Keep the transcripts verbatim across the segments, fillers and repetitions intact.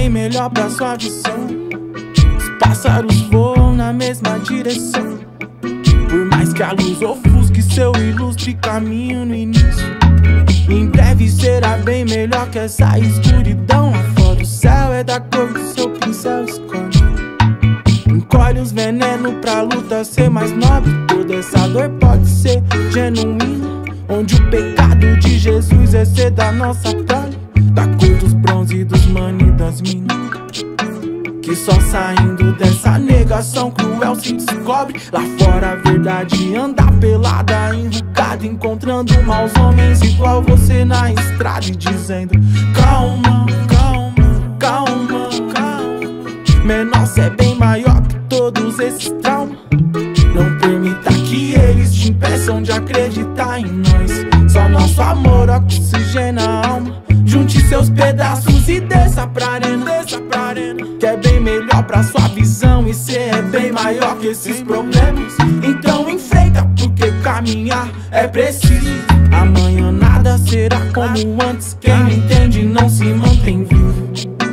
bem melhor pra sua visão. Os pássaros voam na mesma direção, por mais que a luz ofusque seu ilustre caminho no início. Em breve será bem melhor que essa escuridão. Lá fora o céu é da cor do seu pincel escolhe. Encolhe os venenos pra luta ser mais nobre. Toda essa dor pode ser genuína, onde o pecado de Jesus é ser da nossa prole, da cor dos bronze e dos mani e das minas, que só saindo dessa negação cruel se descobre. Lá fora a verdade anda pelada, enrugada, encontrando maus homens igual você na estrada e dizendo: calma, calma, calma, calma. Menor, cê é bem maior que todos esses traumas. Não permita que eles te impeçam de acreditar em nós. Só nosso amor oxigena a alma. Junte seus pedaços e desça pra arena, desça pra arena, que é bem melhor pra sua visão. E cê é bem maior que esses problemas. Então enfrenta, porque caminhar é preciso. Amanhã nada será como antes. Quem não entende não se mantém vivo.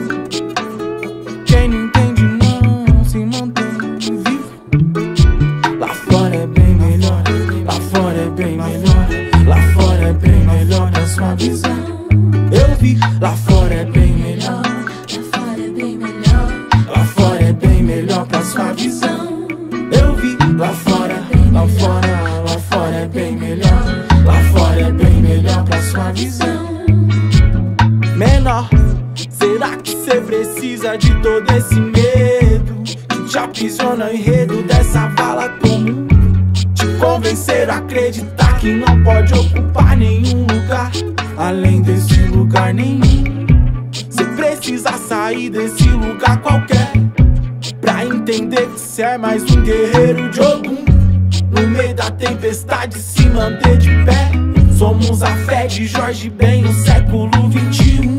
Quem não entende não se mantém vivo. Lá fora é bem melhor, lá fora é bem melhor, lá fora é bem melhor pra sua visão. Eu vi, lá fora é bem melhor, lá fora é bem melhor, lá fora é bem melhor pra sua visão. Eu vi, lá fora, lá fora, lá fora é bem melhor, lá fora é bem melhor pra sua visão. Menor, será que cê precisa de todo esse medo que te aprisiona o enredo dessa vala comum? Te convencer a acreditar que não pode ocupar nenhum lugar além desse lugar nenhum. Cê precisa sair desse lugar qualquer pra entender que cê é mais um guerreiro de Ogum. No meio da tempestade se manter de pé. Somos a fé de Jorge Ben no século vinte e um.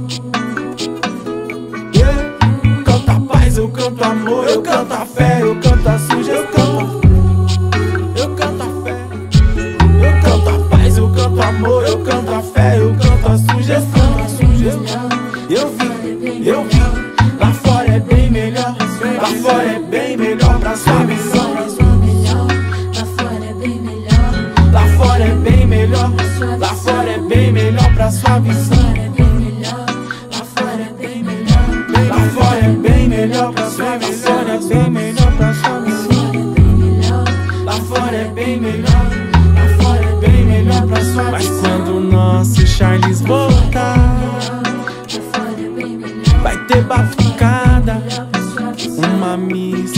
Yeah. Canta paz, eu canto amor, eu canto a fé, eu canto a sugestão. Eu canto a fé, eu canto a paz, eu canto amor, eu canto a fé, eu canto a sugestão, a sugestão. Eu vi, eu vi, lá fora é bem melhor, lá fora é bem melhor pra sua visão. lá fora é bem melhor, Lá fora é bem melhor, lá fora é bem melhor pra sua visão. lá fora é bem melhor, Lá fora é bem melhor pra sua visão. Lá fora é bem melhor pra sua visão. Lá fora é bem melhor, lá fora é bem melhor pra sua visão. Mas quando o nosso Charles voltar, vai ter batucada, uma missa